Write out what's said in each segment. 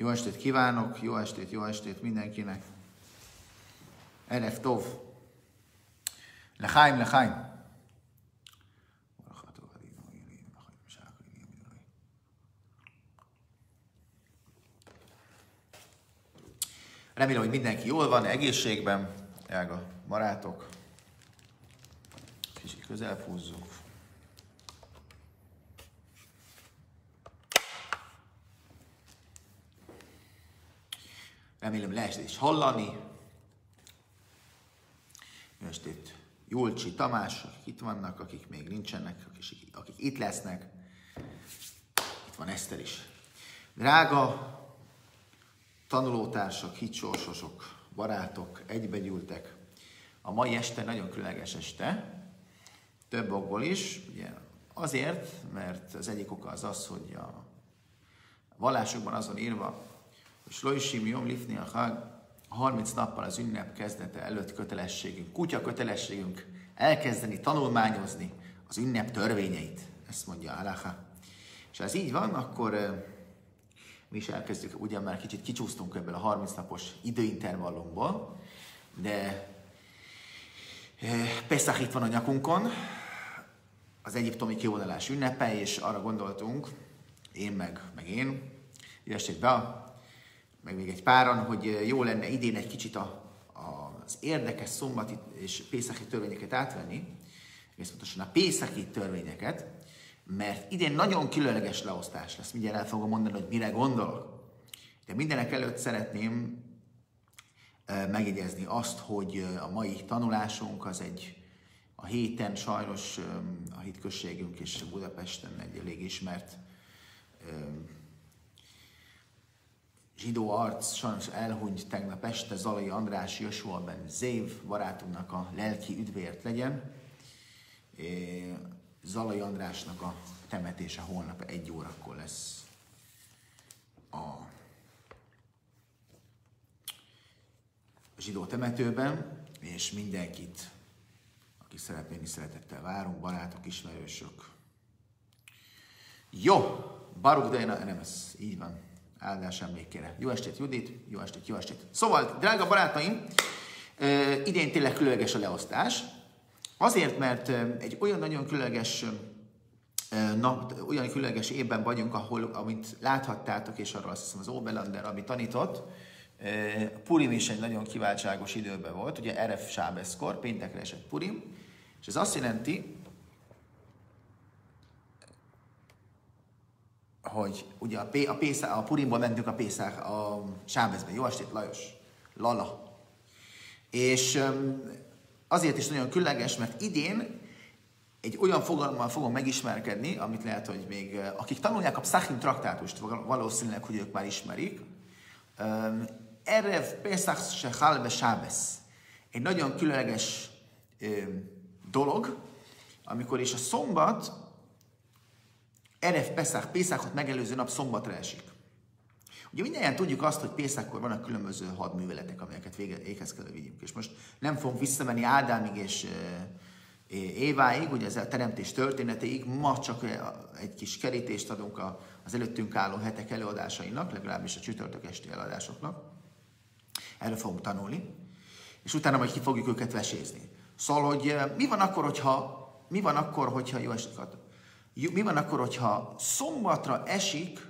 Jó estét kívánok, jó estét mindenkinek. Erev Tov. Lechaim, lechaim. Remélem, hogy mindenki jól van, egészségben, drága barátok. Kicsit közel fúzzuk. Remélem lehet is hallani. Jó estét Julcsi, Tamás, akik itt vannak, akik még nincsenek, akik itt lesznek. Itt van Eszter is. Drága tanulótársak, hitsorsosok, barátok, egybegyűltek. A mai este nagyon különleges este, több okból is. Ugye azért, mert az egyik oka az, hogy a vallásokban azon írva, hogy Shloishim Yom Lifnei Hag, 30 nappal az ünnep kezdete előtt kötelességünk, kutya kötelességünk elkezdeni tanulmányozni az ünnep törvényeit. Ezt mondja Halacha. És ha ez így van, akkor mi is elkezdjük, ugyan már kicsit kicsúsztunk ebből a 30 napos időintervallumból, de Peszach itt van a nyakunkon, az egyiptomi kivonulás ünnepe, és arra gondoltunk, én meg én, jó estét be, meg még egy páran, hogy jó lenne idén egy kicsit az érdekes szombati és pészachi törvényeket átvenni, és pontosan a pészachi törvényeket, mert idén nagyon különleges leosztás lesz. Mindjárt el fogom mondani, hogy mire gondolok. De mindenek előtt szeretném megjegyezni azt, hogy a mai tanulásunk az a héten sajnos a hitközségünk és Budapesten egy elég ismert zsidó arc, sajnos elhunyt tegnap este, Zalai András Joshua ben Zév barátunknak a lelki üdvért legyen. Zalai Andrásnak a temetése holnap 1 órakor lesz a zsidó temetőben, és mindenkit, aki szeretné, szeretettel várunk, barátok, ismerősök. Jó, Baruch Deina Enemes, így van, áldás emlékére. Jó estét, Judit, jó estét. Szóval, drága barátaim, idén tényleg különleges a leosztás. Azért, mert egy olyan nagyon különleges olyan különleges évben vagyunk, amit láthattátok, és arról azt hiszem az Óbelander, ami tanított, Purim is egy nagyon kiváltságos időben volt, ugye Erev Sábeszkor, péntekre esett Purim, és ez azt jelenti, hogy ugye a Purimból mentünk a Sábeszbe. Jó estét, Lajos! Lala! És azért is nagyon különleges, mert idén egy olyan fogalommal fogom megismerkedni, amit lehet, hogy még akik tanulják a Psachim traktátust, valószínűleg, hogy ők már ismerik. Erev Pesach Shechal ve Sábesz. Egy nagyon különleges dolog, amikor is a szombat, Erev Pesach, Pészachot megelőző nap szombatra esik. Ugye mindjárt tudjuk azt, hogy Pészakkor vannak különböző hadműveletek, amelyeket véghez kell vigyünk. És most nem fogunk visszamenni Ádámig és Éváig, ugye ez a teremtés történetéig, ma csak egy kis kerítést adunk az előttünk álló hetek előadásainak, legalábbis a csütörtök esti előadásoknak. Erről fogunk tanulni, és utána majd ki fogjuk őket vesézni. Szóval, hogy mi van akkor, hogyha jó estét, mi van akkor, hogyha szombatra esik,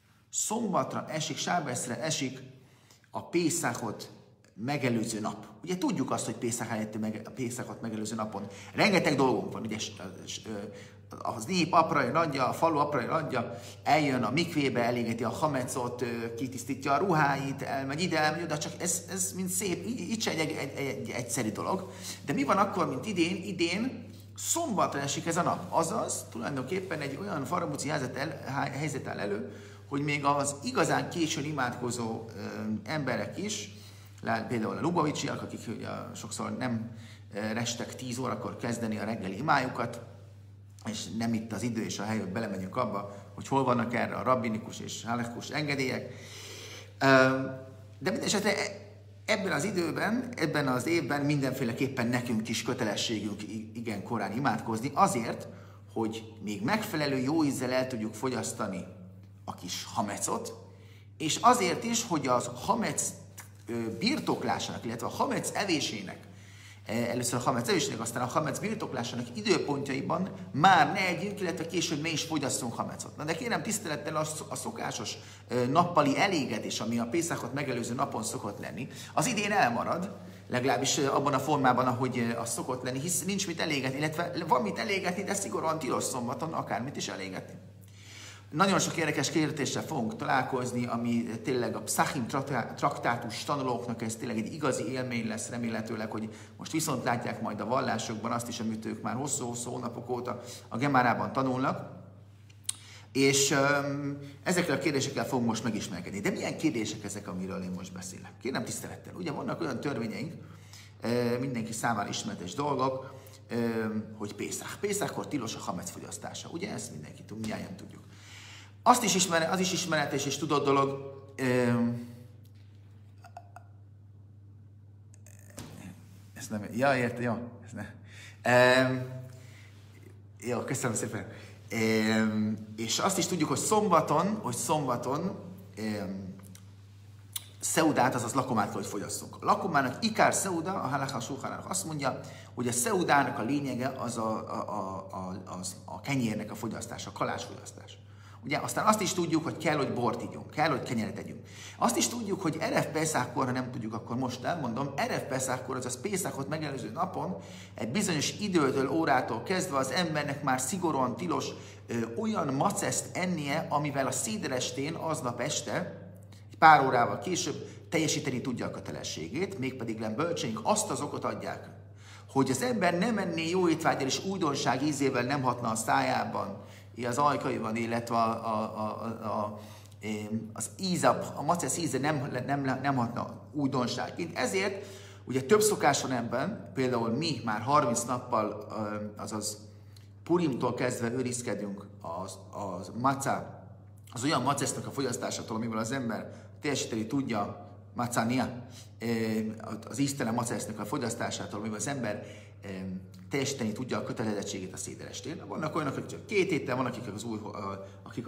Sábeszre esik a Pészachot megelőző nap. Ugye tudjuk azt, hogy Pészachot megelőző napon rengeteg dolgunk van, ugye az nép aprajra adja, a falu aprajra adja, eljön a mikvébe, elégeti a hamecot, kitisztítja a ruháit, elmegy ide, elmegy oda, csak ez mind szép, így se egy egyszerű dolog. De mi van akkor, mint idén szombatra esik ez a nap? Azaz, tulajdonképpen egy olyan faramúci helyzet áll elő, hogy még az igazán későn imádkozó emberek is, például a Lubavicsiak, akik ugye sokszor nem restek 10 órakor kezdeni a reggeli imájukat, és nem itt az idő és a hely, hogy belemegyünk abba, hogy hol vannak erre a rabbinikus és halekus engedélyek. De mindesetre ebben az időben, ebben az évben mindenféleképpen nekünk is kötelességünk igen korán imádkozni, azért, hogy még megfelelő jó ízzel el tudjuk fogyasztani a kis hamecot, és azért is, hogy az hamec birtoklásának, illetve a hamec evésének, először a hamec evésének, aztán a hamec birtoklásának időpontjaiban már ne együnk, illetve később mi is fogyasszunk hamecot. Na de kérem tisztelettel a szokásos nappali elégedés, ami a Pészákot megelőző napon szokott lenni, az idén elmarad, legalábbis abban a formában, ahogy az szokott lenni, hisz nincs mit elégetni, illetve van mit elégetni, de szigorúan tilos szombaton akármit is elégetni. Nagyon sok érdekes kérdéssel fogunk találkozni, ami tényleg a Psachim traktátus tanulóknak ez tényleg egy igazi élmény lesz, remélhetőleg, hogy most viszont látják majd a vallásokban azt is, amit ők már hosszú-hosszú hónapok óta a Gemárában tanulnak. És ezekkel a kérdésekkel fogunk most megismerkedni. De milyen kérdések ezek, amiről én most beszélek? Kérem tisztelettel. Ugye vannak olyan törvényeink, mindenki számára ismeretes dolgok, hogy Pészach. Pészákkor tilos a hamec fogyasztása. Ugye ezt mindenki tud, mindjárt tudjuk. Az is ismeretes és tudott dolog, ez nem, ja, érte, jó, ez nem. Jó, köszönöm szépen. És azt is tudjuk, hogy szombaton szeudát, azaz lakomát kell, hogy fogyasszunk. A lakomának ikár szeuda, a halacha sulchánának azt mondja, hogy a szeudának a lényege az a kenyérnek a fogyasztása, a kalás fogyasztás. Ugye, aztán azt is tudjuk, hogy kell, hogy bort igyunk, kell, hogy kenyeret együnk. Azt is tudjuk, hogy Erev Peszákkor, ha nem tudjuk, akkor most elmondom, Erev Peszákkor, azaz Pészákot megelőző napon, egy bizonyos időtől, órától kezdve az embernek már szigorúan tilos olyan maceszt ennie, amivel a széderestén aznap este, egy pár órával később teljesíteni tudja a kötelességét, mégpedig bölcseink azt az okot adják, hogy az ember nem enné jó étvágyal és újdonság ízével nem hatna a szájában, az ajkaiban, illetve az íz, a macesz íze nem hatna újdonságként. Ezért ugye több szokás van ebben, például mi már 30 nappal, azaz Purimtól kezdve őrizkedünk az macá, az olyan macesznek a fogyasztásától, amivel az ember teljesíteni tudja, macánia, az íztelen macesznek a fogyasztásától, amivel az ember teljesíteni tudja a kötelezettségét a széderestén. Vannak olyanok, akik csak 2 héttel, van, akik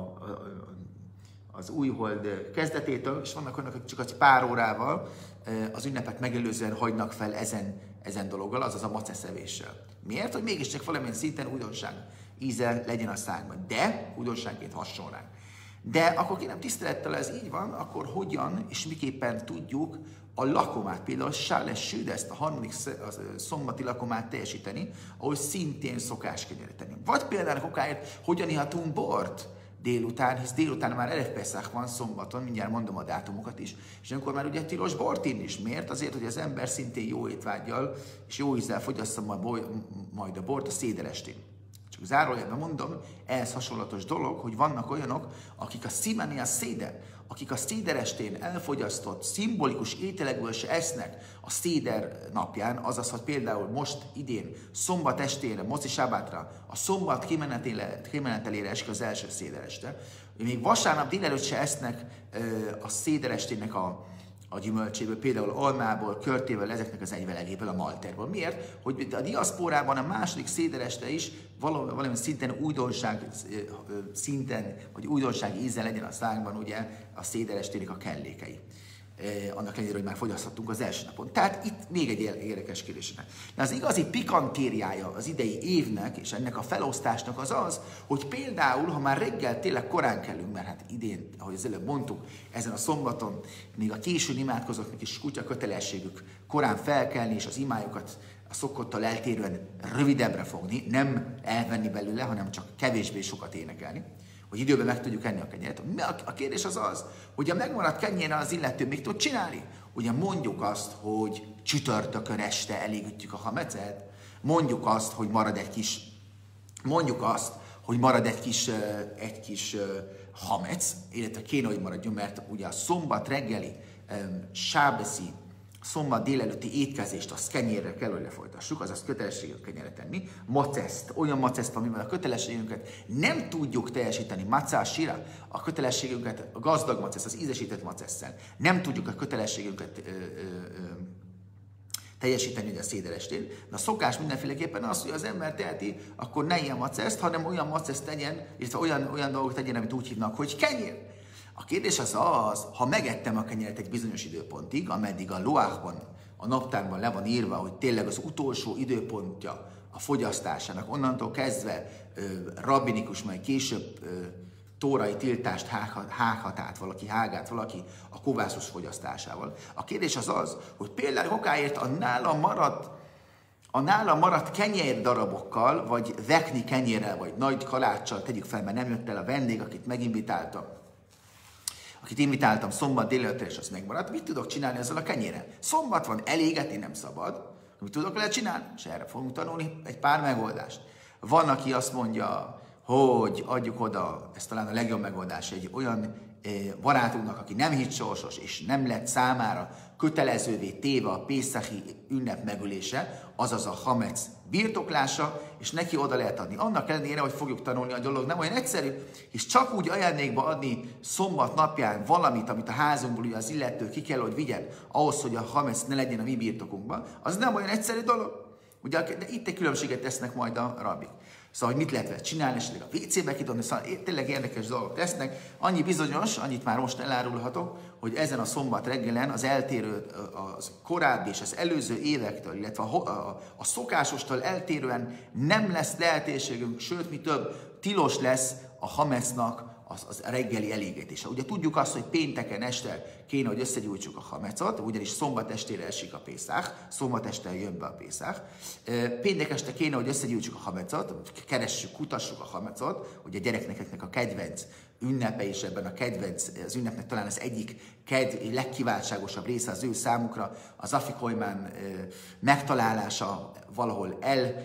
az újhold kezdetétől, és vannak olyanok, akik csak egy pár órával az ünnepet megelőzően hagynak fel ezen dologgal, azaz a maceszevéssel. Miért? Hogy mégiscsak valamilyen szinten újdonság íze legyen a szánkban, de újdonságként hasson ránk. De akkor kérem tisztelettel, ez így van, akkor hogyan és miképpen tudjuk a lakomát, például Sáles Südeszt, a harmadik szombati lakomát teljesíteni, ahol szintén szokás kenyeríteni. Vagy például okáért, hogyan ihatunk bort délután, hisz délután már Erev Peszach van szombaton, mindjárt mondom a dátumokat is, és amikor már ugye tilos bort inni is. Miért? Azért, hogy az ember szintén jó étvággyal és jó ízzel fogyassza majd a bort a széderestén. Csak zárójelben mondom, ehhez hasonlatos dolog, hogy vannak olyanok, akik a szimani a széder, akik a széderestén elfogyasztott szimbolikus ételekből se esznek a széder napján, azaz, hogy például most idén, szombat estére, moci sábátra, a szombat kimenetelére esik az első szédereste, még vasárnap délelőtt se esznek a széderestének a gyümölcséből, például almából, körtével, ezeknek az egyvelegéből, a malterból. Miért? Hogy a diaszporában a második szédereste is valami szinten újdonság szinten, vagy újdonság íze legyen a szánkban, ugye a széderestének a kellékei. Annak ellenére, hogy már fogyasztottunk az első napon. Tehát itt még egy érdekes kérdés. De az igazi pikantériája az idei évnek és ennek a felosztásnak az, hogy például, ha már reggel tényleg korán kelünk, mert hát idén, ahogy az előbb mondtuk, ezen a szombaton még a későn imádkozóknak is kutya kötelességük korán felkelni és az imájukat a szokottal eltérően rövidebbre fogni, nem elvenni belőle, hanem csak kevésbé sokat énekelni, hogy időben meg tudjuk enni a kenyeret. A kérdés az, hogy a megmaradt kenyérrel az illető még tud csinálni. Ugye mondjuk azt, hogy csütörtökön este elégítjük a hamecet, mondjuk azt, hogy marad egy kis hamec, illetve kéne, hogy maradjon, mert ugye a szombat reggeli sábeszi, szombat délelőtti étkezést, azt kenyérre kell, hogy lefolytassuk, azaz kötelességünk kenyeret tenni. Maceszt, olyan maceszt, amivel a kötelességünket nem tudjuk teljesíteni, macás sira, a kötelességünket, a gazdag maceszt, az ízesített macesszel, nem tudjuk a kötelességünket teljesíteni ugye a széderestén. De a szokás mindenféleképpen az, hogy az ember teheti, akkor ne ilyen maceszt, hanem olyan maceszt tegyen, illetve olyan dolgot tegyen, amit úgy hívnak, hogy kenyér. A A kérdés az, ha megettem a kenyeret egy bizonyos időpontig, ameddig a loachban, a naptárban le van írva, hogy tényleg az utolsó időpontja a fogyasztásának, onnantól kezdve rabbinikus, majd később tórai tiltást hágát valaki a kovászos fogyasztásával. A kérdés az, hogy például okáért a nála maradt kenyér darabokkal, vagy vekni kenyérrel, vagy nagy kaláccsal, tegyük fel, mert nem jött el a vendég, akit invitáltam szombat délelőttre, és az megmaradt, mit tudok csinálni ezzel a kenyérrel? Szombat van, elégetni nem szabad. Mit tudok vele csinálni? És erre fogunk tanulni egy pár megoldást. Van, aki azt mondja, hogy adjuk oda, ez talán a legjobb megoldás, egy olyan barátunknak, aki nem hitsorsos, és nem lett számára kötelezővé téve a pészachi ünnep megölése, azaz a hamec birtoklása, és neki oda lehet adni. Annak ellenére, hogy fogjuk tanulni, a dolog nem olyan egyszerű, és csak úgy ajándékba adni szombat napján valamit, amit a házunkból ugye az illető ki kell, hogy vigyen, ahhoz, hogy a hamec ne legyen a mi birtokunkban, az nem olyan egyszerű dolog. Ugye, de itt egy különbséget tesznek majd a rabbik. Szóval, hogy mit lehet vele csinálni, esetleg a WC-be kidobni, szóval tényleg érdekes dolgok tesznek. Annyi bizonyos, annyit már most elárulhatok, hogy ezen a szombat reggelen az eltérő, az korábbi és az előző évektől, illetve a szokásostól eltérően nem lesz lehetőségünk, sőt, mi több, tilos lesz a hamecnak az reggeli elégetése. Ugye tudjuk azt, hogy pénteken este kéne, hogy összegyújtsuk a hamecot, ugyanis szombat estére esik a pészach, szombat este jön be a pészach. Péntek este kéne, hogy összegyújtsuk a hamecot, keressük, kutassuk a hamecot, hogy a gyerekeknek a kedvenc ünnepe, és ebben a kedvenc, az ünnepnek talán az egyik legkiváltságosabb része az ő számukra, az afikoimán megtalálása, valahol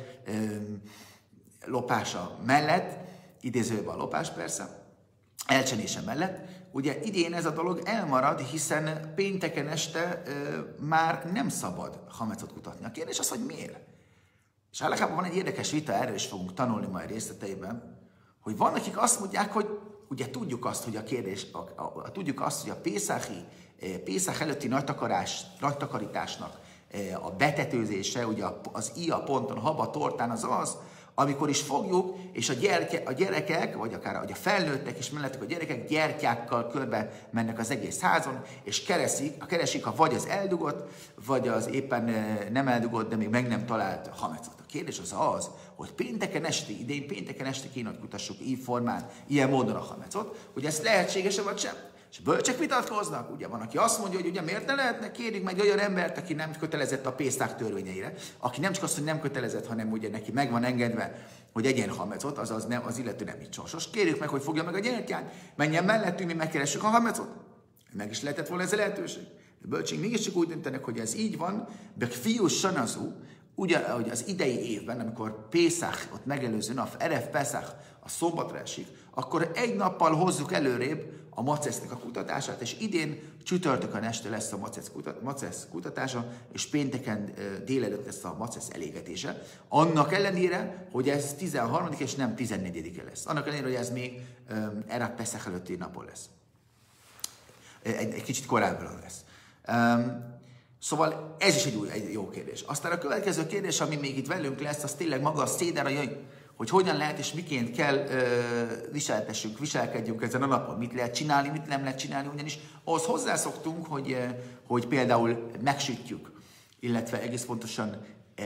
lopása mellett, idézőben a lopás persze, elcsenése mellett. Ugye idén ez a dolog elmarad, hiszen pénteken este már nem szabad hamecot kutatni. A kérdés az, hogy miért? És általában van egy érdekes vita, erről is fogunk tanulni majd részleteiben, hogy van, akik azt mondják, hogy ugye tudjuk azt, hogy tudjuk azt, hogy a pészach előtti nagytakarításnak a betetőzése, ugye az ija ponton, a haba tortán az, amikor is fogjuk, és a gyerekek, vagy akár a felnőttek is mellettük a gyerekek gyertyákkal körbe mennek az egész házon, és keresik vagy az eldugott, vagy az éppen nem eldugott, de még meg nem talált hamecot. A kérdés az, hogy pénteken este kéne, hogy kutassuk így formán, ilyen módon a hamecot, hogy ez lehetséges-e vagy sem. És bölcsek vitatkoznak, ugye van, aki azt mondja, hogy ugye miért ne lehetne, kérjük meg olyan embert, aki nem kötelezett a pészták törvényeire, aki nem csak azt, hogy nem kötelezett, hanem ugye neki meg van engedve, hogy egyen hamecot, azaz nem, az illető nem így sorsos. Kérjük meg, hogy fogja meg a gyertyát, menjen mellettünk, mi megkeressük a hamecot. Meg is lehetett volna ez a lehetőség. A bölcsek mégiscsak úgy döntenek, hogy ez így van, de fiús sanazú, ugye, hogy az idei évben, amikor Pészach, ott megelőző nap, Erev Pesach, a szombatra esik, akkor egy nappal hozzuk előrébb a macesznek a kutatását, és idén csütörtökön este lesz a macesz kutatása, és pénteken délelőtt lesz a macesz elégetése. Annak ellenére, hogy ez 13. és nem 14-e lesz. Annak ellenére, hogy ez még Erev Pesach előtti napon lesz. Egy kicsit korábban lesz. Szóval ez is egy jó kérdés. Aztán a következő kérdés, ami még itt velünk lesz, az tényleg maga a széder, hogy hogyan lehet és miként kell viselkedjünk ezen a napon. Mit lehet csinálni, mit nem lehet csinálni, ugyanis ahhoz hozzászoktunk, hogy például megsütjük, illetve egész pontosan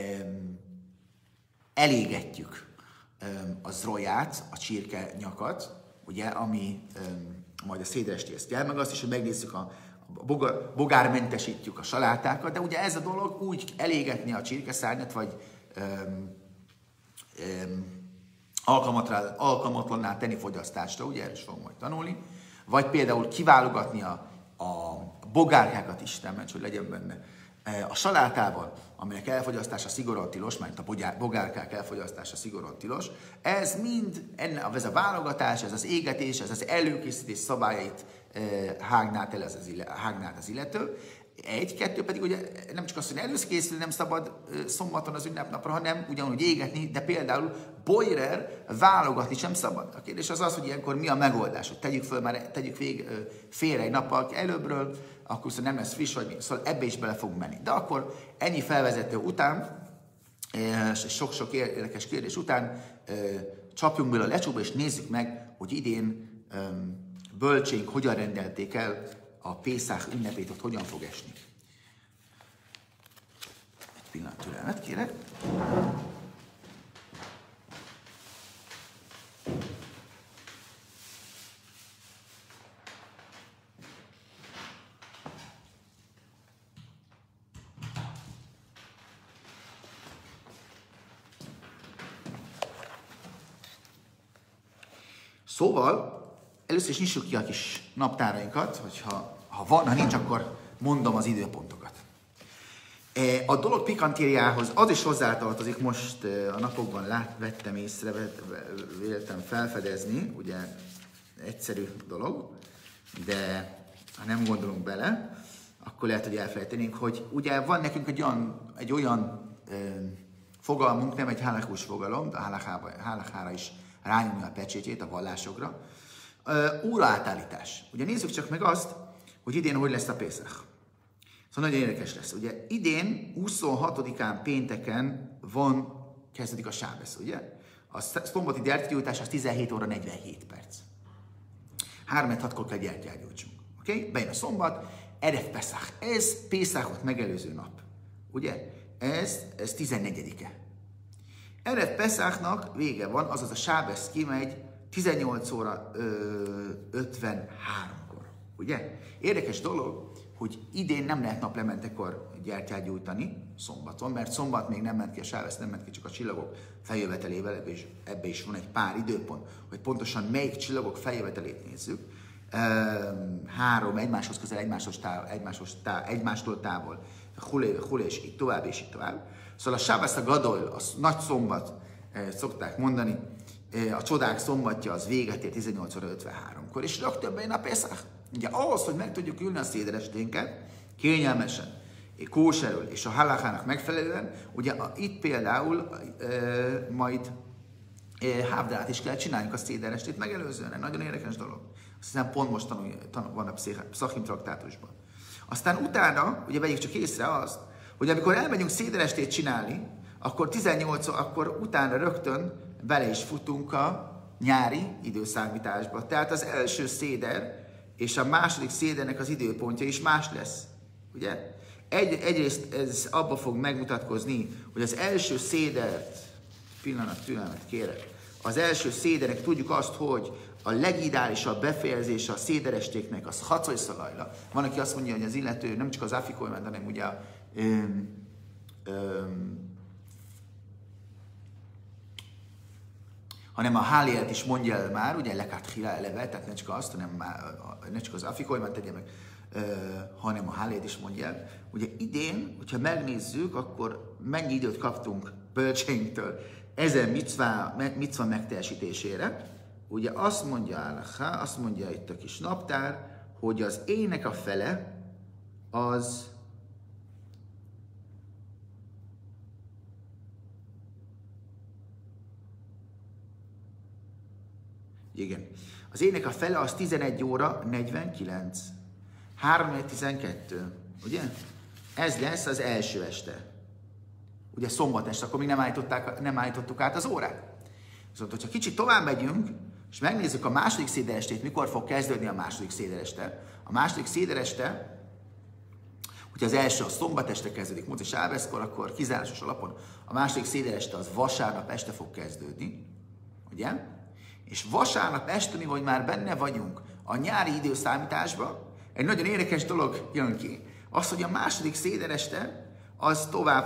elégetjük a zroját, a csirke nyakat, ugye, ami majd a széderesti ezt jel, meg azt is, hogy megnézzük bogármentesítjük a salátákat, de ugye ez a dolog úgy elégetni a csirkeszárnyat, vagy alkalmatlanná tenni fogyasztásra, ugye erről is fogunk majd tanulni, vagy például kiválogatni a bogárkákat Isten ments, hogy legyen benne a salátával, aminek elfogyasztása szigorúan tilos, mert a bogárkák elfogyasztása szigorúan tilos, ez mind, ez a válogatás, ez az égetés, ez az előkészítés szabályait hágnált az illető. Kettő pedig ugye nem csak azt, hogy előkészülni nem szabad szombaton az ünnepnapra, hanem ugyanúgy égetni, de például boiler válogatni sem szabad. A kérdés az, hogy ilyenkor mi a megoldás, hogy tegyük félre egy nappal előbbről, akkor szóval nem lesz friss, vagy szóval ebbe is bele fogunk menni. De akkor ennyi felvezető után, és sok-sok érdekes kérdés után csapjunk bele a lecsóba, és nézzük meg, hogy idén bölcsénk hogyan rendelték el a Pészach ünnepét, ott hogyan fog esni. Egy pillanat türelmet kérek. Szóval, először is nyissuk ki a kis naptárainkat, hogyha van, ha nincs, akkor mondom az időpontokat. A dolog pikantériához az is hozzátartozik, most a napokban vettem észre, véltem felfedezni, ugye egyszerű dolog, de ha nem gondolunk bele, akkor lehet, hogy elfelejtenénk, hogy ugye van nekünk egy olyan fogalmunk, nem egy halakus fogalom, de a halakára is rányomja a pecsétjét a vallásokra. Óraátállítás. Ugye nézzük csak meg azt, hogy idén hogy lesz a Pészach. Szóval nagyon érdekes lesz. Ugye idén 26-án pénteken kezdődik a sábesz, ugye? A szombati gyertyagyújtás az 17 óra 47 perc. 3-6-kor kell gyertyát gyújtsunk. Oké? Okay? Bejön a szombat, Erev Pesach. Ez Pészachot megelőző nap. Ugye? Ez 14-e. Erev Pesachnak vége van, azaz a sábesz kimegy 18 óra 53-kor. Ugye? Érdekes dolog, hogy idén nem lehet naplementekor gyertyát gyújtani szombaton, mert szombat még nem ment ki a sábesz, nem ment ki csak a csillagok feljövetelével, ebbe is van egy pár időpont, hogy pontosan melyik csillagok feljövetelét nézzük. 3 egymáshoz közel, egymástól távol, hulé, és így tovább, és így tovább. Szóval a sábesz a gadol, a nagy szombat, szokták mondani, a csodák szombatja az véget ér 18 óra 53-kor, és rögtön bejön a Pészach. Ugye ahhoz, hogy meg tudjuk ülni a széderesténket, kényelmesen, kóserül és a halakának megfelelően, ugye itt például majd hávdát is kell csinálni a széderestét megelőzően. Nagyon érdekes dolog. Azt hiszem pont most van a Pszachim traktátusban. Aztán utána, ugye vegyük csak észre azt, hogy amikor elmegyünk széderestét csinálni, akkor 18 akkor utána rögtön bele is futunk a nyári időszámításba. Tehát az első széder és a második szédernek az időpontja is más lesz. Ugye? Egyrészt ez abba fog megmutatkozni, hogy az első szédert, pillanat türelmet kérek, az első szédernek tudjuk azt, hogy a legideálisabb befejezése a széderestéknek az hacajszalajla. Van, aki azt mondja, hogy az illető nem csak az afikolyment, hanem ugye hanem a hálielt is mondja el már, ugye lekát hila eleve, tehát ne csak azt, hanem ne csak az afikolyment tegye meg, hanem a hálielt is mondja el. Ugye idén, hogyha megnézzük, akkor mennyi időt kaptunk bölcseinktől ezen micva megteljesítésére. Ugye azt mondja itt a kis naptár, hogy az ének a fele az igen. Az ének a fele az 11 óra 49. 3:12. Ugye? Ez lesz az első este. Ugye szombat este, akkor még nem állítottuk át az órát. Viszont, hogyha kicsit tovább megyünk, és megnézzük a második széderestét, mikor fog kezdődni a második szédereste. A második szédereste, hogyha az első a szombat este kezdődik, Mózes sábeszkor, akkor kizárásos alapon a második szédereste az vasárnap este fog kezdődni. Ugye? És vasárnap este, mi vagy már benne vagyunk a nyári időszámításban, egy nagyon érdekes dolog jön ki. Az, hogy a második szédereste, azt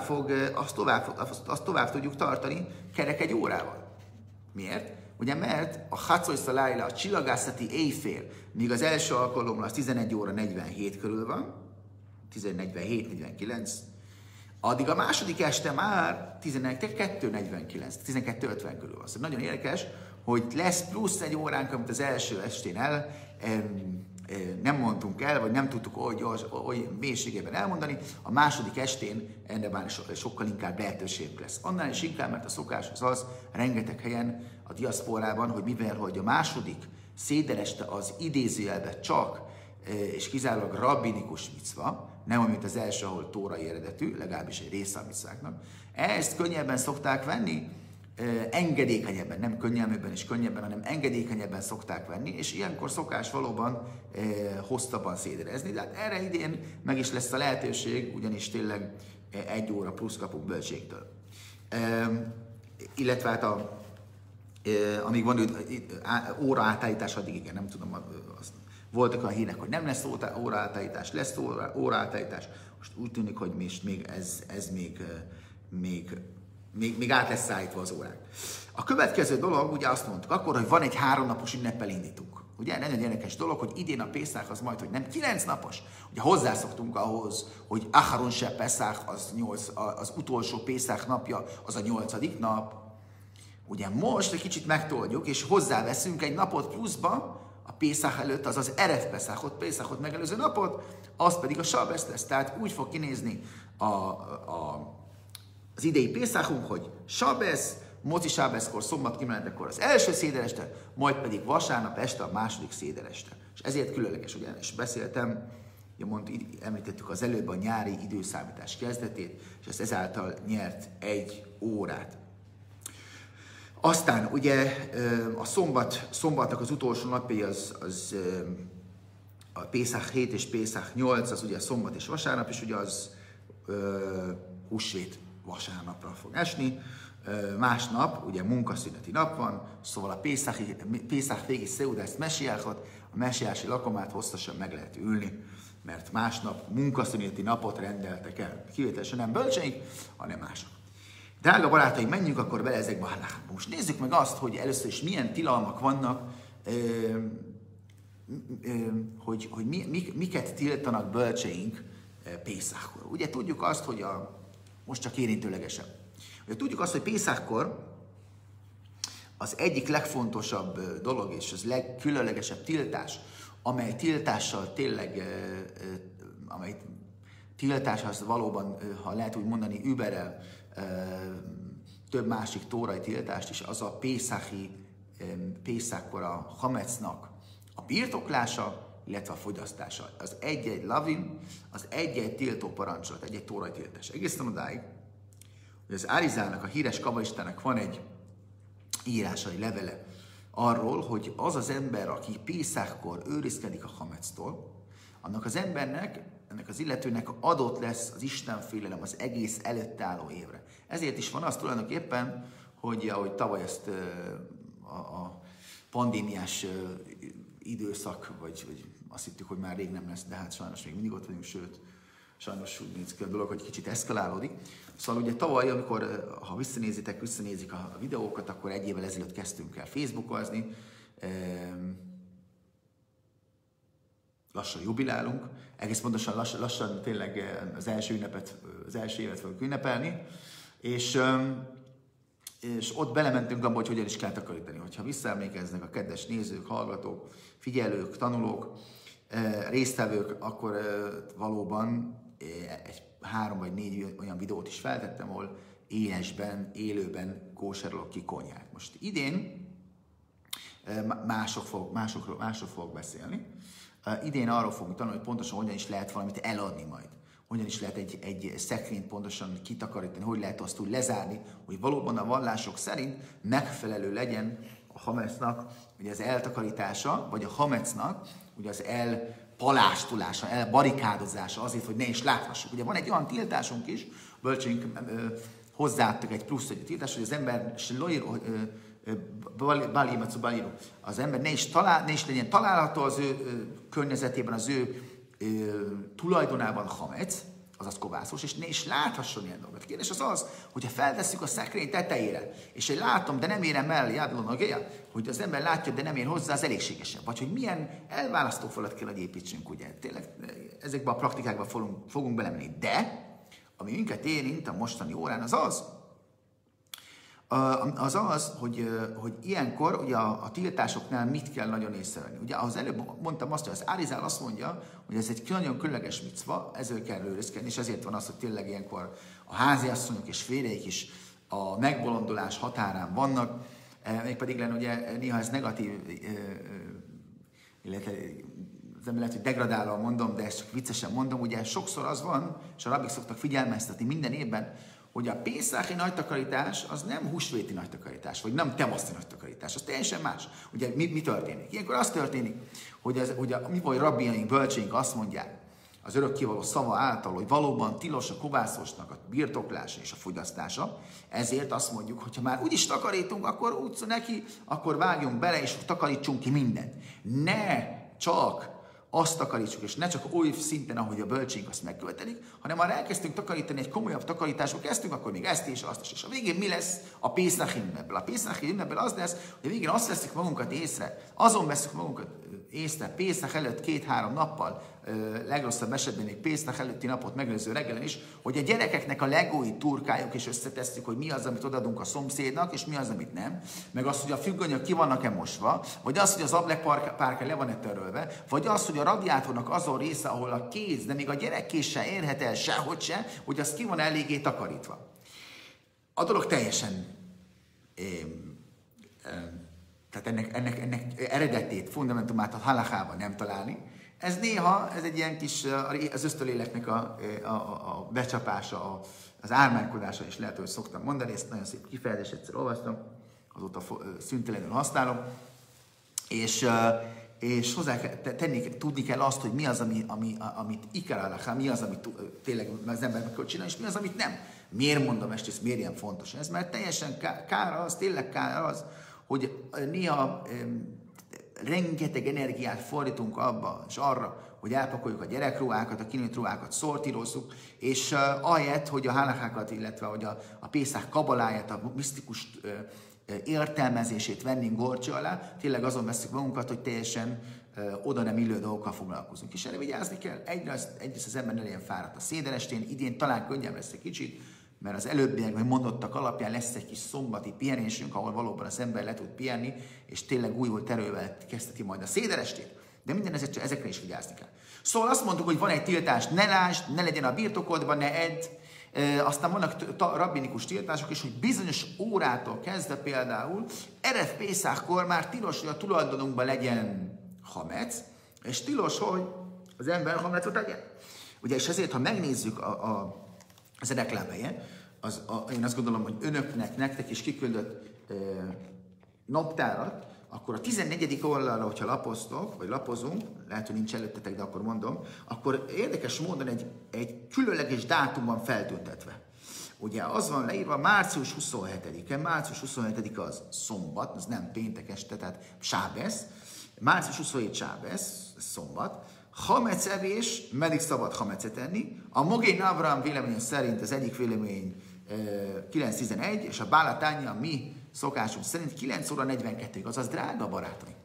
tovább tudjuk tartani kerek egy órával. Miért? Ugye mert a hacojszalájla, a csillagászati éjfél, míg az első alkalommal az 11 óra 47 körül van, 11:47-49, addig a második este már 12:49, 12:50 körül van. Szóval nagyon érdekes, hogy lesz plusz egy óránk, amit az első estén nem mondtunk el, vagy nem tudtuk oly mélységében elmondani, a második estén ennek már sokkal inkább lehetőség lesz. Annál is inkább, mert a szokás az rengeteg helyen a diaszporában, hogy mivel hogy a második szédereste az idézőjelben csak és kizárólag rabbinikus micva, nem amit az első, ahol tórai eredetű, legalábbis egy része a micváknak, ezt könnyebben szokták venni, engedékenyebben, nem könnyelműbben és könnyebben, hanem engedékenyebben szokták venni, és ilyenkor szokás valóban hosszabban széderezni. De hát erre idén meg is lesz a lehetőség, ugyanis tényleg 1 óra plusz kapunk bölcségtől. Illetve hát amíg van óra átállítás, addig igen, nem tudom, voltak a hírek, hogy nem lesz óra átállítás, lesz óra átállítás. Most úgy tűnik, hogy ez még át lesz szállítva az órák. A következő dolog, ugye azt mondtuk akkor, hogy van egy 3 napos ünneppel indítunk. Ugye nagyon érdekes dolog, hogy idén a Pészák az majd, hogy nem 9 napos. Ugye hozzászoktunk ahhoz, hogy Acharon se Pesach, az utolsó Pészák napja, az a 8. nap. Ugye most egy kicsit megtoldjuk, és hozzáveszünk egy napot pluszba, a Pészach előtt, azaz Erev Pesachot, Pészachot megelőző napot, az pedig a Sabesz lesz. Tehát úgy fog kinézni az idei Pészachunk, hogy Sabesz, Moci Sábeszkor, szombat kimenetekor az első szédereste, majd pedig vasárnap este a második szédereste. És ezért különleges, ugye, és beszéltem, ugye említettük az előbb a nyári időszámítás kezdetét, és ez ezáltal nyert 1 órát. Aztán ugye a szombatnak az utolsó napja az a Pészach 7 és Pészach 8, az ugye a szombat és vasárnap, és ugye az húsvét vasárnapra fog esni. Másnap, ugye munkaszüneti nap van, szóval a Pészach végi Szeudász Mesiáchot, a mesiási lakomát hosszasan meg lehet ülni, mert másnap munkaszüneti napot rendeltek el. Kivételesen nem bölcseink, hanem mások. Drága barátaim, menjünk akkor bele ezekbe a halákba. Most nézzük meg azt, hogy először is milyen tilalmak vannak, hogy miket tiltanak bölcseink Pészákkor. Ugye tudjuk azt, hogy most csak érintőlegesen. Ugye tudjuk azt, hogy Pészákkor az egyik legfontosabb dolog és az legkülönlegesebb tiltás, amely tiltással tényleg, amely tiltás az valóban, ha lehet úgy mondani, überel több másik tórai tiltást is, az a Pészákkor a hamecnak a birtoklása, illetve a fogyasztása. Az egy-egy lavin, az egy-egy tiltó parancsolat, egy-egy tórai tiltás. Egészen odáig, hogy az Árizának, a híres kabalistának van egy írása, egy levele arról, hogy az az ember, aki Pészákkor őrizkedik a hamectól, annak az embernek, ennek az illetőnek adott lesz az Istenfélelem az egész előtt álló évre. Ezért is van az tulajdonképpen, hogy ahogy tavaly ezt a pandémiás időszak, vagy azt hittük, hogy már rég nem lesz, de hát sajnos még mindig ott vagyunk, sőt, sajnos úgy néz ki a dolog, hogy kicsit eszkalálódik. Szóval ugye tavaly, amikor, ha visszanézik a videókat, akkor 1 évvel ezelőtt kezdtünk el Facebookozni, lassan jubilálunk, egész pontosan lassan tényleg az első évet fogjuk ünnepelni, és ott belementünk abba, hogy hogyan is kell takarítani. Hogyha visszaemlékeznek a kedves nézők, hallgatók, figyelők, tanulók, résztvevők, akkor valóban 3 vagy 4 olyan videót is feltettem, ahol élőben kóserolok ki konyhát. Most idén másokról fogok beszélni. Idén arról fogunk tanulni, hogy pontosan hogyan is lehet valamit eladni majd. Hogyan is lehet egy szekrényt pontosan kitakarítani, hogy lehet azt úgy lezárni, hogy valóban a vallások szerint megfelelő legyen a hamecnak ugye az eltakarítása, vagy a hamecnak ugye az elpalástulása, elbarikádozása azért, hogy ne is láthassuk. Ugye van egy olyan tiltásunk is, bölcsénk hozzáadtak egy plusz egy tiltás, hogy az ember az ember ne is legyen található az ő környezetében, az ő tulajdonában hamec, azaz kovászos, és ne is láthasson ilyen dolgot. Kérdés az, hogyha feltesszük a szekrény tetejére, és én látom, de nem érem el, hogy az ember látja, de nem ér hozzá, az elégségesen. Vagy hogy milyen elválasztófalat kell, hogy építsünk, ugye. Tényleg ezekben a praktikákban fogunk belemenni. De, ami minket érint a mostani órán, hogy ilyenkor ugye a tiltásoknál mit kell nagyon észrevenni. Ugye az előbb mondtam azt, hogy az Árizál azt mondja, hogy ez egy nagyon különleges micva, ezzel kell őrizkedni, és ezért van az, hogy tényleg ilyenkor a háziasszonyok és férjeik is a megbolondulás határán vannak, mégpedig lenne ugye néha ez negatív, illetve az ember lehet, hogy degradálóan mondom, de ezt csak viccesen mondom, ugye sokszor az van, és a rabbik szoktak figyelmeztetni minden évben, hogy a pészáki nagytakarítás az nem húsvéti nagytakarítás, vagy nem tavaszi nagytakarítás, az teljesen más. Ugye mi történik? Ilyenkor az történik, hogy a mi vagy rabbiaink, bölcséink azt mondják, az örökkévaló szava által, hogy valóban tilos a kovászosnak a birtoklása és a fogyasztása, ezért azt mondjuk, hogy ha már úgyis takarítunk, akkor úgy neki, akkor vágjunk bele és takarítsunk ki mindent. Ne csak azt takarítsuk, és ne csak oly szinten, ahogy a bölcsénk azt megkövetelik, hanem már elkezdtünk takarítani, egy komolyabb takarításba kezdtünk, akkor még ezt és azt is. És a végén mi lesz a Pészach ünnepből? A Pészach ünnepből az lesz, hogy a végén azt veszik magunkat észre, azon veszük magunkat észre Pészach előtt 2-3 nappal, legrosszabb esetben még Pészach előtti napot megelőző reggelen is, hogy a gyerekeknek a legói turkáljuk és összetesszük, hogy mi az, amit odaadunk a szomszédnak, és mi az, amit nem. Meg az, hogy a függönyök ki vannak-e mosva, vagy az, hogy az ablakpárka le van-e törölve, vagy az, hogy a radiátornak azon része, ahol a kéz, de még a gyerekkéz se érhet el sehogy se, hogy az ki van eléggé takarítva. A dolog teljesen tehát ennek eredetét, fundamentumát a halachában nem találni. Ez néha, ez egy ilyen kis, az ösztönléleknek a becsapása, az ármánykodása is lehet, hogy szoktam mondani, ezt nagyon szép kifejezés, egyszer olvastam, azóta szüntelenül használom, és hozzá tudni kell azt, hogy mi az, amit ikar halacha, mi az, amit tényleg az ember meg kell csinálni, és mi az, amit nem. Miért mondom ezt, és miért ilyen fontos ez? Mert teljesen kár az, tényleg kár az, hogy néha rengeteg energiát fordítunk abba és arra, hogy elpakoljuk a gyerekruhákat, a kinőtt ruhákat, szortírozzuk, és ahelyett, hogy a halachákat, illetve hogy a Pészach kabaláját, a misztikus értelmezését vennénk górcső alá, tényleg azon veszük magunkat, hogy teljesen oda nem illő dolgokkal foglalkozunk. És erre vigyázni kell. Egyrészt az ember ne legyen fáradt a széderestén, idén talán könnyebb lesz egy kicsit, mert az előbbiekben mondottak alapján lesz egy kis szombati pihenésünk, ahol valóban az ember le tud pihenni, és tényleg újult erővel kezdheti majd a széderestét. De minden ezekre is vigyázni kell. Szóval azt mondtuk, hogy van egy tiltás, ne lásd, ne legyen a birtokodban, ne edd. Aztán vannak rabbinikus tiltások is, hogy bizonyos órától kezdve például Erev Pészákkor már tilos, hogy a tulajdonunkban legyen hamec, és tilos, hogy az ember hamecot tegyen. Ugye, és ezért, ha megnézzük az reklámhelyen, én azt gondolom, hogy önöknek, nektek is kiküldött naptárat, akkor a 14. oldalra, hogyha lapoztok, vagy lapozunk, lehet, hogy nincs előttetek, de akkor mondom, akkor érdekes módon egy különleges dátum van feltüntetve. Ugye az van leírva március 27-e, március 27 az szombat, az nem péntek este, tehát sábesz, március 27 sábesz, szombat, hamec evés, meddig szabad hamecet enni, a Mogén Avram véleménye szerint az egyik vélemény 9:11, és a Bálatánya mi szokásunk szerint 9 óra 42-ig, azaz drága barátaim.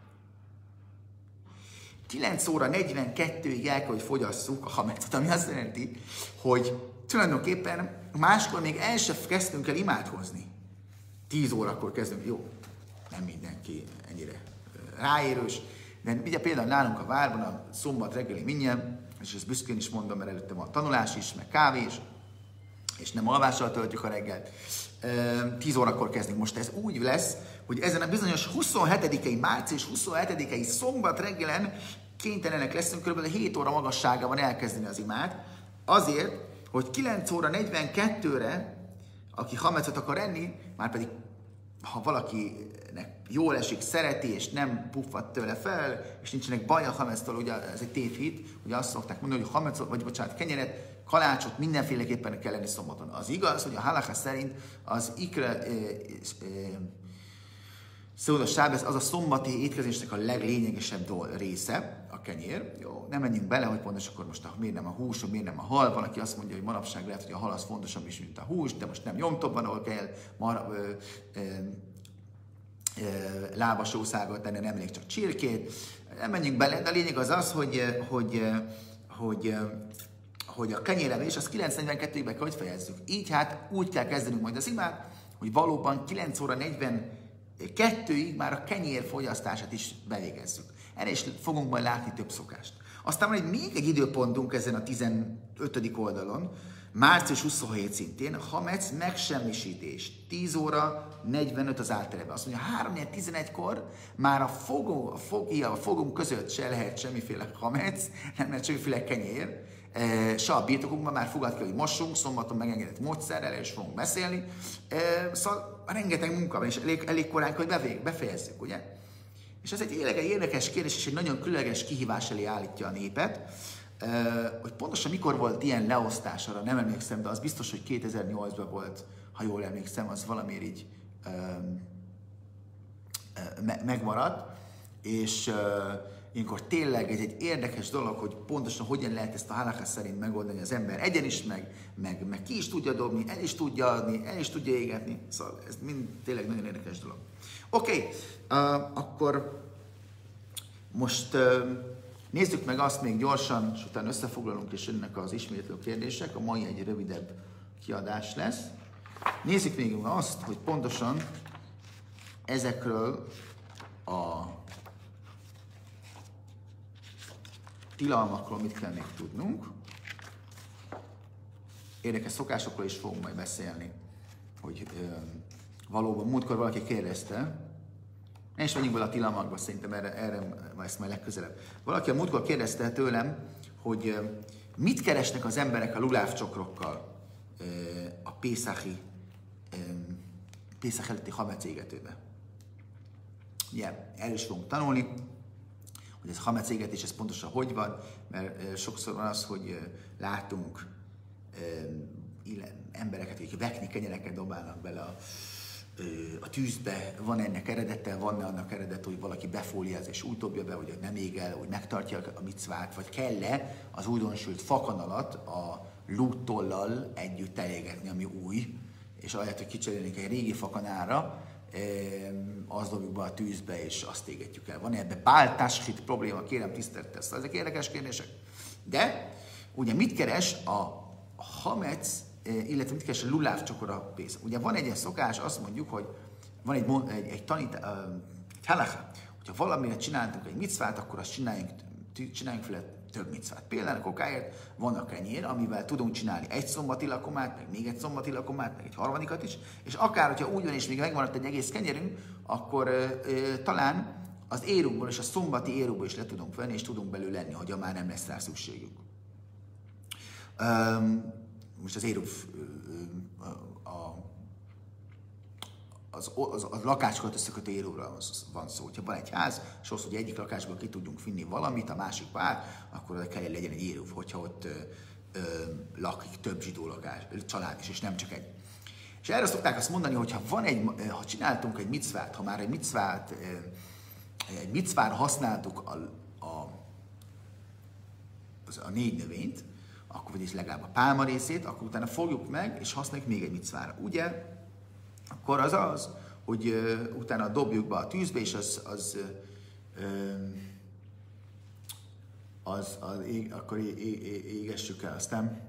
9 óra 42-ig el kell, hogy fogyasszuk a hamecet, ami azt jelenti, hogy tulajdonképpen máskor még el sem kezdtünk el imádkozni. 10 órakor kezdünk, jó, nem mindenki ennyire ráérős, de ugye például nálunk a várban a szombat reggeli minnyen, és ezt büszkén is mondom, mert előttem a tanulás is, meg kávés, és nem alvással töltjük a reggelt. 10 órakor kezdünk. Most ez úgy lesz, hogy ezen a bizonyos 27-i, március 27-i szombat reggelen kénytelenek leszünk kb. 7 óra magasságában elkezdeni az imát, azért, hogy 9 óra 42-re, aki hamecot akar enni, már pedig ha valakinek jól esik, szereti, és nem puffad tőle fel, és nincsenek baj a hamectól, ugye ez egy tévhit, ugye azt szokták mondani, hogy hamecot, vagy bocsánat, kenyeret, kalácsot mindenféleképpen kell lenni szombaton. Az igaz, hogy a halacha szerint az ikre szeudas sábesz, az a szombati étkezésnek a leglényegesebb része, a kenyér. Jó, nem menjünk bele, hogy pontosan akkor most miért nem a hús, miért nem a hal. Van, aki azt mondja, hogy manapság lehet, hogy a hal az fontosabb is, mint a hús, de most nem Jomtobban, ahol kell lábas jószágot tenni, nem elég csak csirkét. Nem menjünk bele, de a lényeg az az, hogy a kenyérevés, az 9:42-ig be kell, hogy fejezzük. Így hát úgy kell kezdenünk majd az imát, hogy valóban 9 óra 42-ig már a kenyér fogyasztását is bevégezzük. Erre is fogunk majd látni több szokást. Aztán van még egy időpontunk ezen a 15. oldalon, március 27 szintén, hamec megsemmisítés. 10 óra 45 az általában. Azt mondja, 3:11-kor már a fogunk között se lehet semmiféle hamec, nem lehet semmiféle kenyér. se a birtokunkban már fogad ki, hogy mossunk, szombaton megengedett módszerrel, és fogunk beszélni. Szóval rengeteg munka van, és elég korán, hogy befejezzük, ugye? És ez egy érdekes kérdés, és egy nagyon különleges kihívás elé állítja a népet, hogy pontosan mikor volt ilyen leosztás, arra nem emlékszem, de az biztos, hogy 2008-ban volt, ha jól emlékszem, az valamiért így megmaradt, és ilyenkor tényleg egy érdekes dolog, hogy pontosan hogyan lehet ezt a halakha szerint megoldani az ember. Egyen is, meg ki is tudja dobni, el is tudja adni, el is tudja égetni. Szóval ez mind tényleg nagyon érdekes dolog. Oké, akkor most nézzük meg azt még gyorsan, és utána összefoglalunk, és jönnek az ismétlő kérdések. A mai egy rövidebb kiadás lesz. Nézzük még azt, hogy pontosan ezekről a tilalmakról mit kell még tudnunk. Érdekes szokásokról is fogunk majd beszélni, hogy valóban múltkor valaki kérdezte, ne is menjünk bele a tilalmakba, szerintem erre ezt majd legközelebb. Valaki a múltkor kérdezte tőlem, hogy mit keresnek az emberek a lulávcsokrokkal a Pészach előtti hamec égetőbe. Ugye, erről is fogunk tanulni, hogy ez a hamec égetés, ez pontosan hogy van, mert sokszor van az, hogy látunk embereket, akik vekni kenyereket dobálnak bele a tűzbe, van ennek eredete, van annak eredet, hogy valaki befóliáz és úgy dobja be, hogy nem ég el, hogy megtartja a micvát, vagy kell-e az újdonsült fakanalat a lúttollal együtt elégetni, ami új, és ahelyett, hogy kicserélnénk egy régi fakanára, azt dobjuk be a tűzbe, és azt égetjük el. Van ebben báltáshit probléma, kérem tisztelettel, szóval ezek érdekes kérdések. De, ugye mit keres a hamec, illetve mit keres a lulávcsokor a Pészach? Ugye van egy ilyen szokás, azt mondjuk, hogy van egy halakha, hogyha valamire csináltunk egy micvát, akkor azt csináljunk fel több micvát. Például a kokáért vannak kenyér, amivel tudunk csinálni egy szombati lakomát, meg még egy szombati lakomát, meg egy harmadikat is, és akár, hogyha úgy van, és még megmaradt egy egész kenyerünk, akkor talán az érukból és a szombati érukból is le tudunk venni, és tudunk belőle lenni, hogyha már nem lesz rá szükségünk. Most az éruk a lakásokat összekötő érúról van szó. Ha van egy ház, és az, hogy egyik lakásból ki tudjunk vinni valamit, a másikba át, akkor oda kell legyen egy érú, hogyha ott lakik több zsidó család is, és nem csak egy. És erre szokták azt mondani, hogy ha csináltunk egy micvát, ha már egy micvára használtuk a 4 növényt, akkor vagyis legalább a pálma részét, akkor utána fogjuk meg, és használjuk még egy micvára. Ugye? Akkor az, hogy utána dobjuk be a tűzbe, és akkor égessük el. Aztán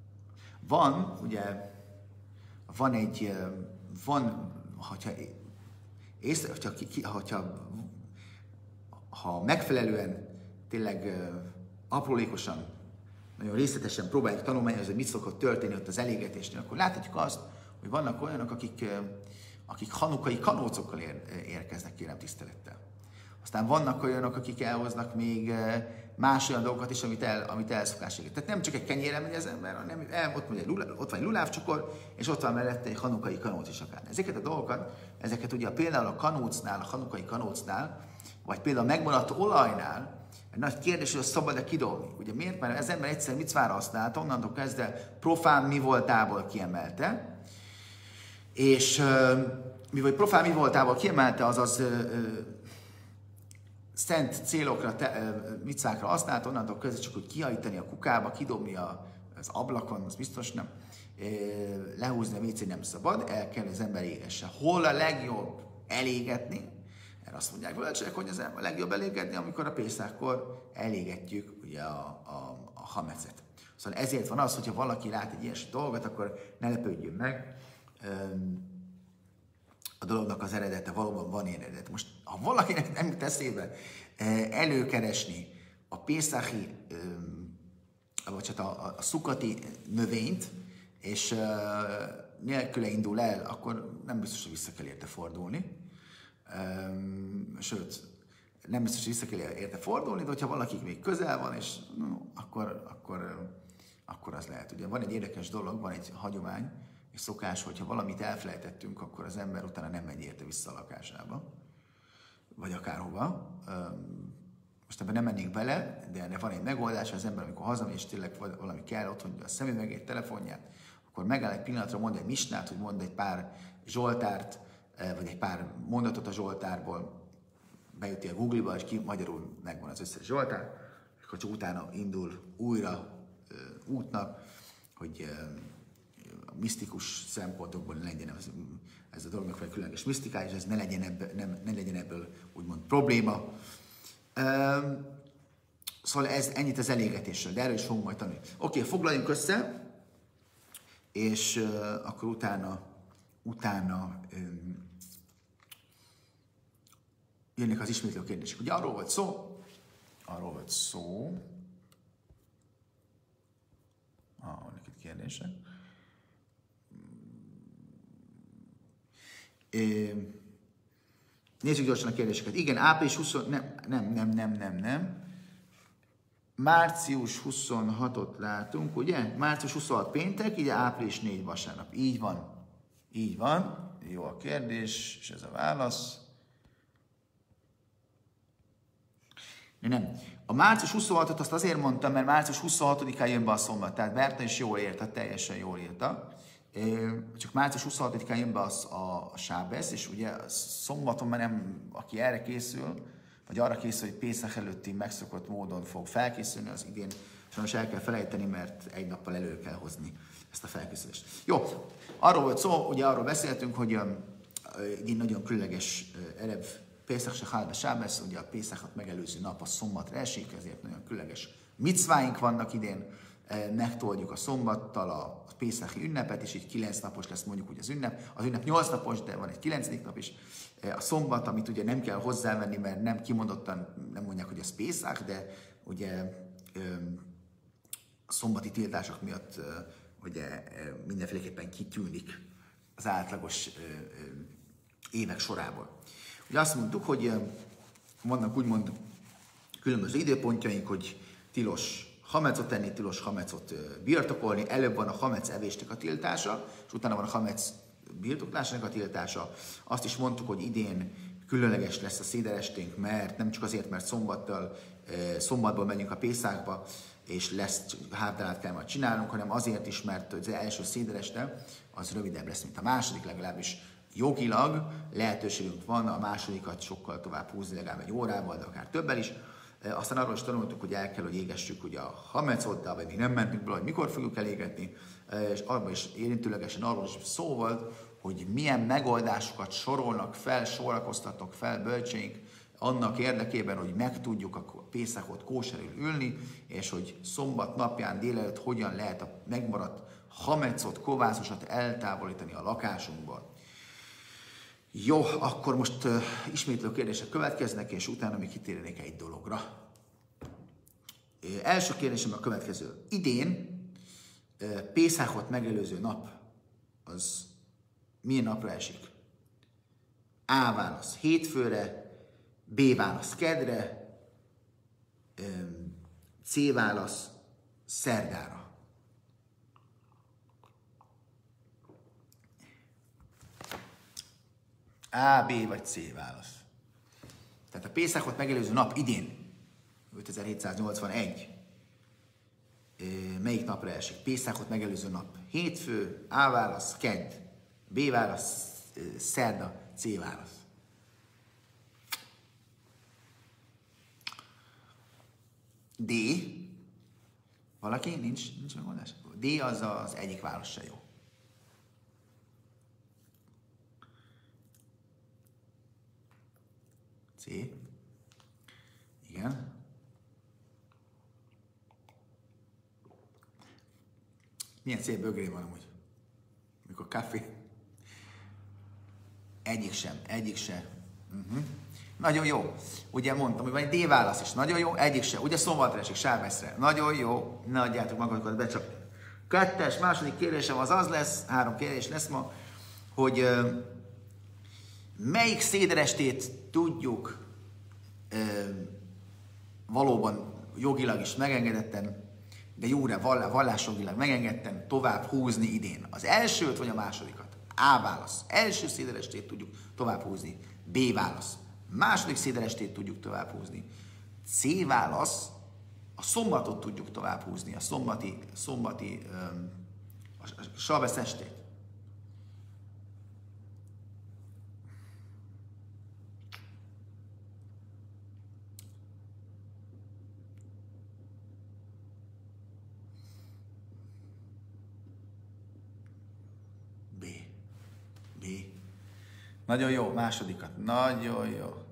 ha megfelelően, tényleg aprólékosan, nagyon részletesen próbáljuk tanulmányozni, hogy mit szokott történni ott az elégetésnél, akkor láthatjuk azt, hogy vannak olyanok, akik hanukai kanócokkal érkeznek, kérem tisztelettel. Aztán vannak olyanok, akik elhoznak még más olyan dolgokat is, amit elszokás éget. Tehát nem csak egy kenyére megy az ember, hanem ott van egy lulávcsokor, és ott van mellette egy hanukai kanóc is akár. Ezeket a dolgokat, ugye például a hanukai kanócnál, vagy például a megmaradt olajnál, egy nagy kérdés, hogy azt szabad-e kidobni. Ugye miért? Mert az ember egyszer micvára használta, onnantól kezdve profán mi voltából kiemelte, és mivel profán mi voltából kiemelte, azaz szent célokra, micvákra használta, onnantól kezdve csak úgy kihajtani a kukába, kidobni az ablakon, az biztos nem, lehúzni a WC nem szabad, el kell, hogy az ember égesse. Hol a legjobb elégetni? Mert azt mondják bölcsek, hogy a legjobb elégetni, amikor a Pészákkor elégetjük ugye a hamecet. Szóval ezért van az, hogyha valaki lát egy ilyen dolgot, akkor ne lepődjön meg. A dolognak az eredete valóban van ilyen eredet. Most, ha valakinek nem jut eszébe előkeresni a pészachi, vagy hát a szukati növényt, és nélküle indul el, akkor nem biztos, hogy vissza kell érte fordulni. Sőt, nem biztos, hogy vissza kell érte fordulni, de hogyha valaki még közel van, és akkor akkor az lehet. Ugye van egy érdekes dolog, van egy hagyomány, és szokás, hogyha valamit elfelejtettünk, akkor az ember utána nem megy érte vissza a lakásába, vagy akárhova. Most ebben nem mennék bele, de ennek van egy megoldás, az ember, amikor hazamegy, és tényleg valami kell, ott hagyja a szemüvegét, telefonját, akkor megáll egy pillanatra, mond egy misnát, hogy mond egy pár zsoltárt, vagy egy pár mondatot a zsoltárból, bejuti a Google-ba, és magyarul megvan az összes zsoltár, akkor csak utána indul újra útnak, hogy a misztikus szempontokból ne legyen ez a dolognak vagy különleges misztikája, és ez ne legyen ebből úgymond probléma. Szóval ez ennyit az elégetésről, de erről is fogunk majd tanulni. Oké, foglaljunk össze, és akkor utána jönnek az ismétlő kérdések. Ugye arról volt szó, vannak itt kérdések. Nézzük gyorsan a kérdéseket. Igen, április 20... Nem. Március 26-ot látunk, ugye? Március 26 péntek, ugye április 4 vasárnap. Így van. Jó a kérdés, és ez a válasz. Nem. A március 26-ot azt azért mondtam, mert március 26-án jön be a szombat. Tehát Berta is jól írta, teljesen jól írta. Csak március 26-án jön be a sábesz, és ugye szombaton már nem, aki erre készül, vagy arra készül, hogy Pészach előtti megszokott módon fog felkészülni, az idén sajnos el kell felejteni, mert egy nappal elő kell hozni ezt a felkészülést. Jó, arról volt szó, ugye arról beszéltünk, hogy egy nagyon különleges erev Pészach se hálbe sábesz, ugye a Pészachot megelőző nap a szombatra esik, ezért nagyon különleges micváink vannak idén, megtoldjuk a szombattal a Pészachi ünnepet, és így 9 napos lesz mondjuk úgy az ünnep. Az ünnep 8 napos, de van egy 9. nap is. A szombat, amit ugye nem kell hozzávenni, mert nem kimondottan nem mondják, hogy az Pészach, de ugye a szombati tiltások miatt ugye mindenféleképpen kitűnik az átlagos évek sorából. Ugye azt mondtuk, hogy vannak úgymond különböző időpontjaink, hogy tilos hamecot tenni, tilos hamecot birtokolni, előbb van a hamec evésnek a tiltása, és utána van a hamec birtoklásának a tiltása. Azt is mondtuk, hogy idén különleges lesz a széderesténk, mert nem csak azért, mert szombatból megyünk a Pészákba, és lesz hátrát kell majd csinálnunk, hanem azért is, mert az első szédereste az rövidebb lesz, mint a második, legalábbis jogilag lehetőségünk van a másodikat sokkal tovább húzni, legalább egy órával, de akár többel is. Aztán arról is tanultuk, hogy el kell, hogy égessük ugye a hamecot, de még nem mentünk bele, hogy mikor fogjuk elégetni, és abban is érintőlegesen arról is szó volt, hogy milyen megoldásokat sorakoztatnak fel bölcseink annak érdekében, hogy meg tudjuk a Pészachot kóserül ülni, és hogy szombat napján délelőtt hogyan lehet a megmaradt hamecot, kovászosat eltávolítani a lakásunkból. Jó, akkor most ismétlő kérdések következnek, és utána még kitérnék egy dologra. Első kérdésem a következő. Idén Pészachot megelőző nap az milyen napra esik? A válasz hétfőre, B válasz kedre, C válasz szerdára. A, B vagy C válasz. Tehát a Pészachot megelőző nap idén, 5781, melyik napra esik? Pészachot megelőző nap. Hétfő, A válasz, kedd, B válasz, szerda, C válasz. D. Valaki? Nincs megoldás? D az egyik válasz se jó. C. Igen. Milyen szép bögré van amúgy. Mikor kávé. Egyik se. Nagyon jó. Ugye mondtam, hogy van egy D válasz is. Nagyon jó, egyik se. Ugye szombatra esik, sábeszre. Nagyon jó. Ne adjátok magatokat becsapni. Kettes, második kérdésem az lesz, 3 kérdés lesz ma, hogy melyik széderestét tudjuk valóban jogilag is megengedetten, de jóra vallásjogilag megengedtem tovább húzni idén. Az elsőt vagy a másodikat? A válasz. Első széderestét tudjuk tovább húzni. B válasz. Második széderestét tudjuk tovább húzni. C válasz. A szombatot tudjuk tovább húzni. A szombati Sabesz estét. B. Nagyon jó, másodikat. Nagyon jó.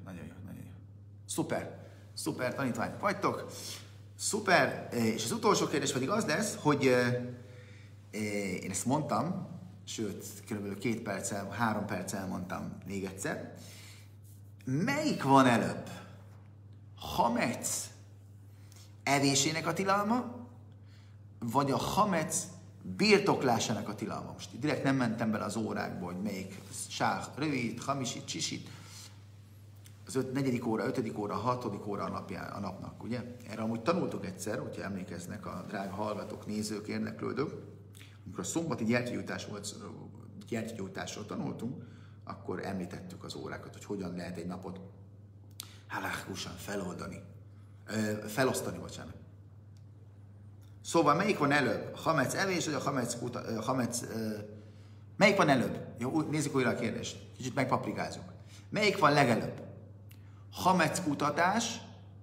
Szuper tanítványok vagytok. Szuper. És az utolsó kérdés pedig az lesz, hogy én ezt mondtam, sőt, kb. 2 perccel, 3 perccel mondtam még egyszer. Melyik van előbb? Hamec evésének a tilalma, vagy a hamec birtoklásának a tilalma? Most direkt nem mentem bele az órákba, hogy melyik sáh, rövid, hamisit, csisit. Az 4. óra, 5. óra, 6. óra a napnak, ugye? Erre amúgy tanultuk egyszer, hogyha emlékeznek a drága hallgatók, nézők, érdeklődők. Amikor a szombati gyertyagyújtásról tanultunk, akkor említettük az órákat, hogy hogyan lehet egy napot halachikusan felosztani, bocsánat. Szóval melyik van előbb? Hamec evés, vagy a hamec... Melyik van előbb? Jó, nézzük újra a kérdést. Kicsit megpaprikázunk. Melyik van legelőbb? Hamec kutatás,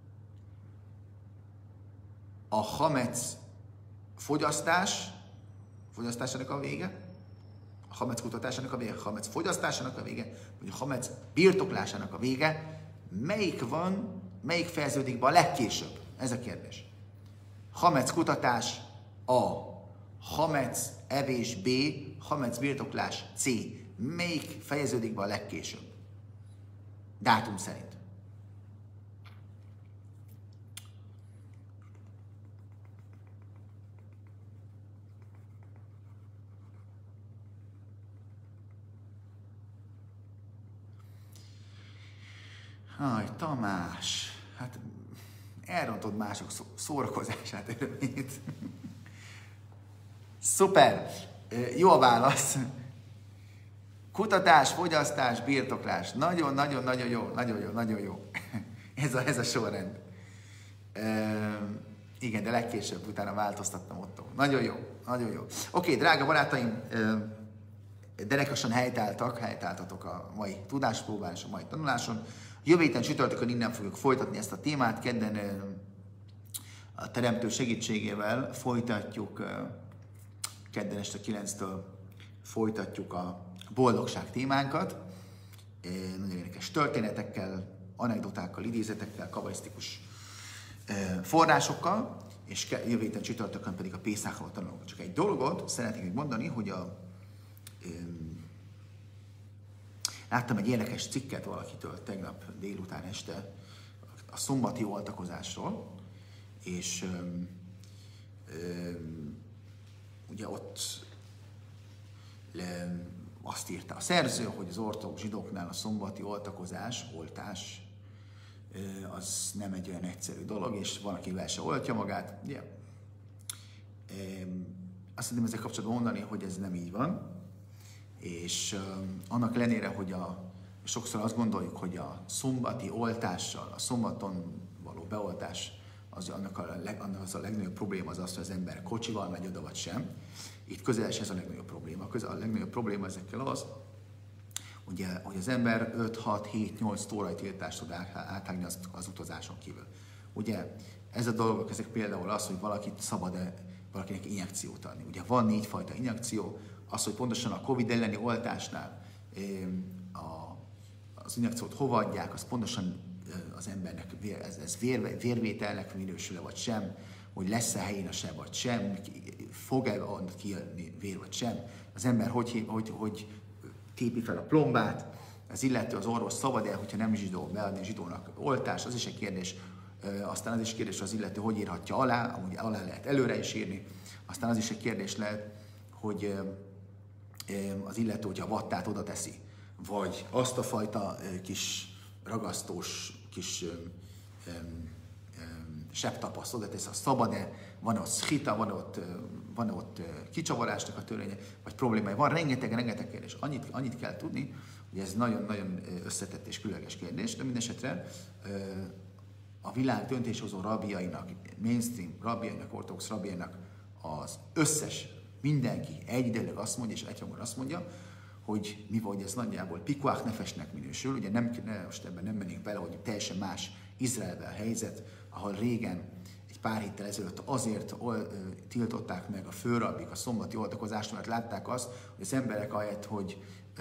a hamec fogyasztásának a vége, a hamec kutatásának a vége, a hamec fogyasztásának a vége, vagy a hamec birtoklásának a vége, melyik fejeződik be a legkésőbb? Ez a kérdés. Hamec kutatás A, hamec evés B, hamec birtoklás C. Melyik fejeződik be a legkésőbb? Dátum szerint. Tamás, hát elrontod mások szórakozását, örömét. Szuper! Jó a válasz. Kutatás, fogyasztás, birtoklás. Nagyon jó. Ez a sorrend. Igen, de legkésőbb utána változtattam ott. Nagyon jó. Oké, drága barátaim, derekosan helytálltatok a mai tudáspróbán és a mai tanuláson. Jövő héten csütörtökön innen fogjuk folytatni ezt a témát. Kedden a Teremtő segítségével folytatjuk, kedden este 9-től folytatjuk a boldogság témánkat. Nagyon érdekes történetekkel, anekdotákkal, idézetekkel, kabalisztikus forrásokkal, és jövő héten csütörtökön pedig a Pészákról tanulunk. Csak egy dolgot szeretnék még mondani, hogy láttam egy érdekes cikket valakitől tegnap délután este a szombati oltakozásról, és ugye ott azt írta a szerző, hogy az ortodox zsidóknál a szombati oltás az nem egy olyan egyszerű dolog, és van, akivel se oltja magát. Yeah. Azt tudom ezzel kapcsolatban mondani, hogy ez nem így van, és annak ellenére, hogy sokszor azt gondoljuk, hogy a szombati oltással, a szombaton való beoltás, az a legnagyobb probléma az, hogy az ember kocsival megy oda, vagy sem. Itt közel ez a legnagyobb probléma. A legnagyobb probléma ezekkel az, ugye, hogy az ember 5, 6, 7, 8 órai tiltást tud áthágni az utazáson kívül. Ugye ez a dolgok, ezek például az, hogy valakit szabad-e valakinek injekciót adni. Ugye van 4 fajta injekció, az, hogy pontosan a Covid elleni oltásnál az injekciót hova adják, az pontosan az embernek ez vérvételnek minősül-e vagy sem, hogy lesz-e helyén a seb vagy sem, fog-e kijönni vér vagy sem, az ember hogy tépi fel a plombát, az illető, az orvos szabad-e, hogyha nem zsidó, beadni a zsidónak oltás, az is egy kérdés. Aztán az is kérdés, hogy az illető hogy írhatja alá, amúgy alá lehet előre is írni. Aztán az is egy kérdés lehet, hogy az illető, hogyha a vattát oda teszi, vagy azt a fajta kis ragasztós, kis sebb tapasztalat, ez a szabad-e, van-e ott szchita, van-e ott kicsavarásnak a törvénye, vagy problémája. Van rengeteg kérdés. Annyit kell tudni, hogy ez nagyon-nagyon összetett és különleges kérdés, de mindesetre a világ döntéshozó rabbiainak, mainstream rabbiainak, ortodox rabbiainak az összes, mindenki egyidejűleg azt mondja, és egyhangon azt mondja, hogy mi vagy ez nagyjából pikuach nefesnek minősül. Ugye most ebben nem mennénk bele, hogy teljesen más Izraelben a helyzet, ahol régen, egy pár héttel ezelőtt azért tiltották meg a főrabbik a szombati oltakozást, mert látták azt, hogy az emberek ahelyett, hogy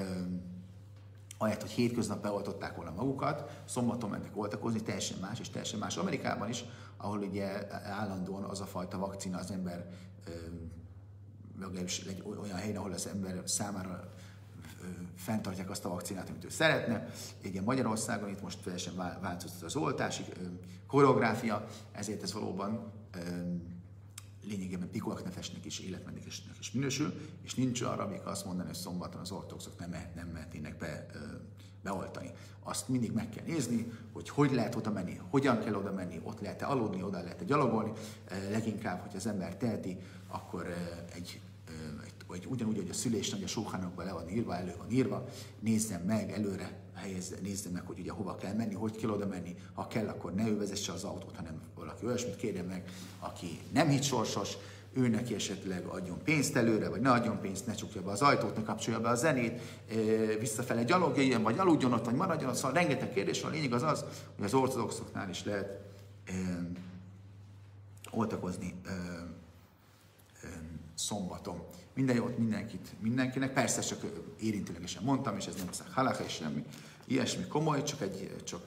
hétköznap beoltották volna magukat, szombaton mentek oltakozni, teljesen más és teljesen más. Amerikában is, ahol ugye állandóan az a fajta vakcina az ember, legalábbis egy olyan helyen, ahol az ember számára fenntartják azt a vakcinát, amit ő szeretne. Ugye Magyarországon itt most teljesen változott az oltási koreográfia, ezért ez valóban lényegében pikuach nefesnek is, életmenekesnek is minősül, és nincs arra, amik azt mondani, hogy szombaton az ortodoxok nem mehetnének beoltani. Azt mindig meg kell nézni, hogy lehet oda menni, hogyan kell oda menni, ott lehet-e aludni, oda lehet-e gyalogolni. Leginkább, hogy az ember teheti, akkor vagy ugyanúgy, hogy a szülésnagy a sóhánokban le van írva, elő van írva, nézzem meg, előre helyezze, nézzem meg, hogy ugye hova kell menni, hogy kell oda menni, ha kell, akkor ne ő vezesse az autót, hanem valaki olyasmit kérjen meg, aki nem hitsorsos, ő neki esetleg adjon pénzt előre, vagy ne adjon pénzt, ne csukja be az ajtót, ne kapcsolja be a zenét, visszafele gyalogoljon, vagy aludjon ott, vagy maradjon ott, szóval rengeteg kérdés van. A lényeg az, hogy az ortodoxoknál is lehet oltakozni szombaton. Minden jót mindenkinek, persze csak érintőlegesen mondtam, és ez nem halacha és semmi, ilyesmi komoly, csak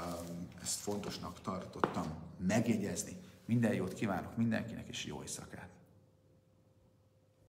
ezt fontosnak tartottam megjegyezni. Minden jót kívánok mindenkinek, és jó éjszakát!